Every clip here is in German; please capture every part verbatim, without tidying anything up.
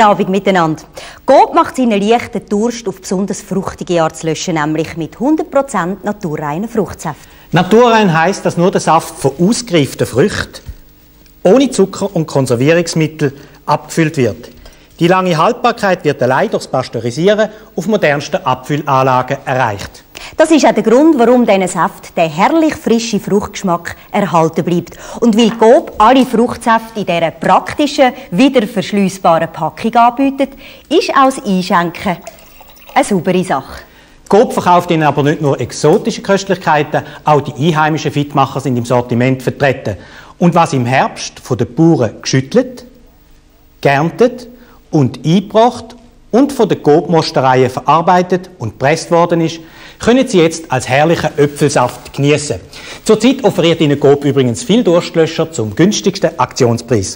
Guten Abend miteinander. Coop macht seinen leichten Durst auf besonders fruchtige Art zu löschen, nämlich mit hundert Prozent naturreinen Fruchtsaft. Naturrein heisst, dass nur der Saft von ausgereiften Früchten ohne Zucker und Konservierungsmittel abgefüllt wird. Die lange Haltbarkeit wird allein durch das Pasteurisieren auf modernsten Abfüllanlagen erreicht. Das ist auch der Grund, warum dieser Saft der herrlich frische Fruchtgeschmack erhalten bleibt. Und weil Coop alle Fruchtsäfte in dieser praktischen, wiederverschliessbaren Packung anbietet, ist auch das Einschenken eine saubere Sache. Coop verkauft ihnen aber nicht nur exotische Köstlichkeiten, auch die einheimischen Fitmacher sind im Sortiment vertreten. Und was im Herbst von den Bauern geschüttelt, geerntet und eingebracht und von den Coop-Mostereien verarbeitet und gepresst worden ist, können Sie jetzt als herrlichen Äpfelsaft genießen. Zurzeit offeriert Ihnen Coop übrigens viel Durstlöscher zum günstigsten Aktionspreis.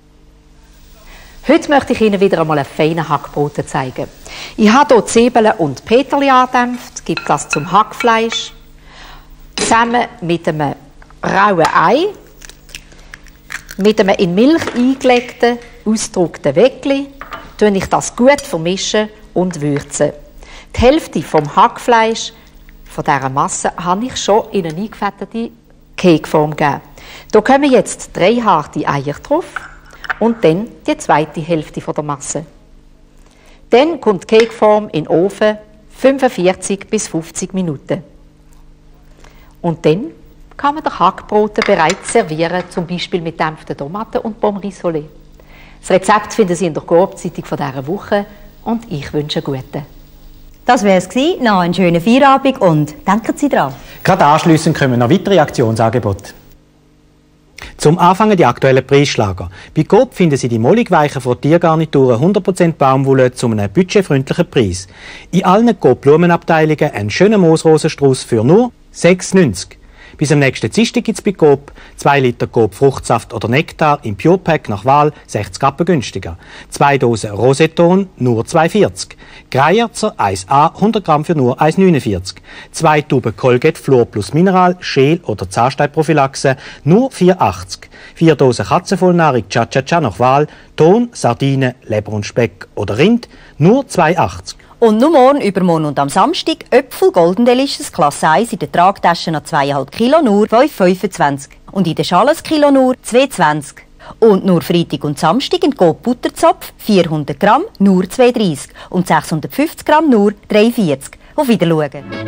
Heute möchte ich Ihnen wieder einmal einen feinen Hackbraten zeigen. Ich habe hier Zwiebeln und Peterli angedämpft, gibt das zum Hackfleisch, zusammen mit einem rauen Ei, mit einem in Milch eingelegten, ausgedruckten Weckli, tue ich das gut vermischen und würzen. Die Hälfte vom Hackfleisch, von dieser Masse, habe ich schon in eine eingefettete Keksform gegeben. Da kommen jetzt drei harte Eier drauf und dann die zweite Hälfte der Masse. Dann kommt die Keksform in den Ofen fünfundvierzig bis fünfzig Minuten. Und dann kann man den Hackbraten bereits servieren, zum Beispiel mit dämpften Tomaten und Pommes rissolé. Das Rezept finden Sie in der Coop-Zeitung von dieser Woche und ich wünsche einen guten. Das wäre es gewesen. Noch einen schönen Feierabend und denken Sie dran. Gerade anschliessend kommen noch weitere Aktionsangebote. Zum Anfangen die aktuellen Preisschlager. Bei Coop finden Sie die molligweichen Frottiergarnituren hundert Prozent Baumwolle zu einem budgetfreundlichen Preis. In allen Coop Blumenabteilungen einen schönen Moosrosenstrauß für nur sechs neunzig. Bis am nächsten Dienstag gibt es bei Coop zwei Liter Coop Fruchtsaft oder Nektar im Purepack nach Wahl sechzig Rappen günstiger. zwei Dosen Roseton nur zwei vierzig. Greierzer eins A hundert Gramm für nur eins neunundvierzig. zwei Tuben Colgate Fluor plus Mineral, Schäl- oder Zahnsteinprophylaxe nur vier achtzig. vier Dosen Katzenvollnahrung Cha-Cha-Cha nach Wahl, Ton, Sardinen, Leber und Speck oder Rind nur zwei achtzig. Und nur morgen, übermorgen und am Samstag Äpfel Golden Delicious Klasse eins in der Tragtasche noch zwei Komma fünf Kilo nur fünf fünfundzwanzig und in der Schale Kilo nur zwei zwanzig. Und nur Freitag und Samstag in Coop Butterzopf vierhundert Gramm nur zwei dreißig und sechshundertfünfzig Gramm nur drei vierzig. Auf Wiedersehen.